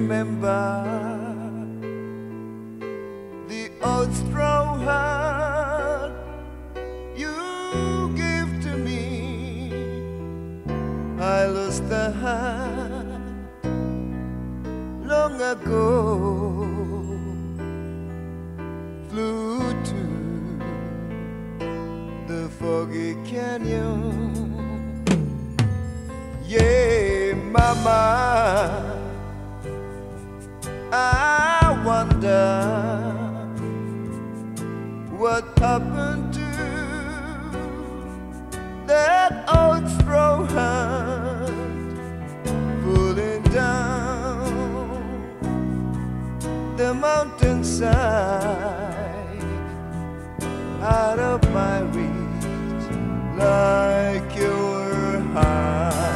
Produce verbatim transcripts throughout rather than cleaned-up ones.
remember the old straw hat you gave to me. I lost the hat long ago, flew to the foggy canyon. Yeah, mama, I wonder what happened to that old straw hat pulling down the mountainside out of my reach, like you were high.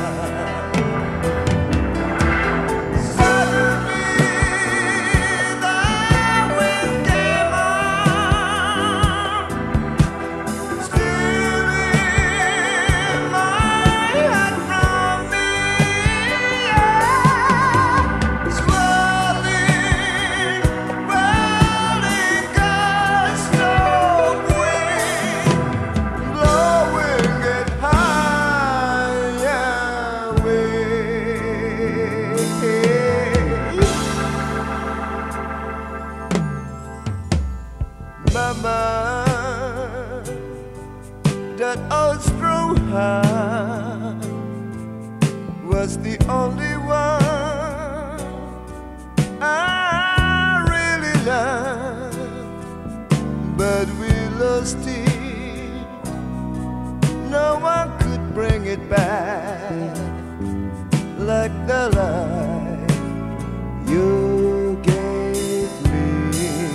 Mama, that old straw hat was the only one I really loved, but we lost it. No one could bring it back like the life you gave me.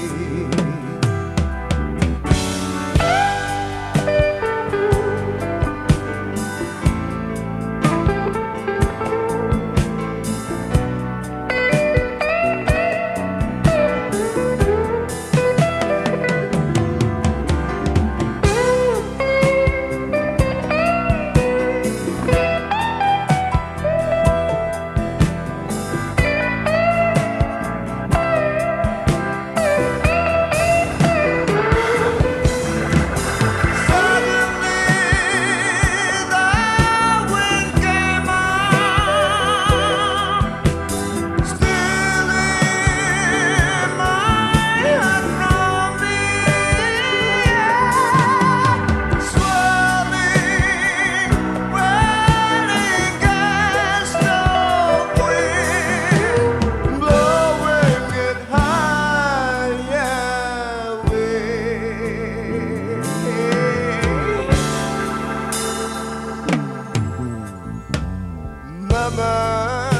Mama,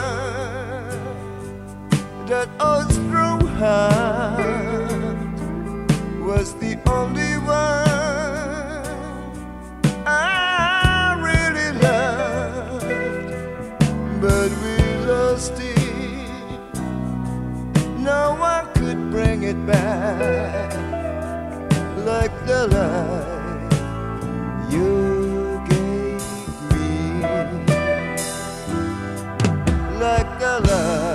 that old straw hat was the only one I really loved, but we lost it. No one could bring it back like the life you gave me. Like a love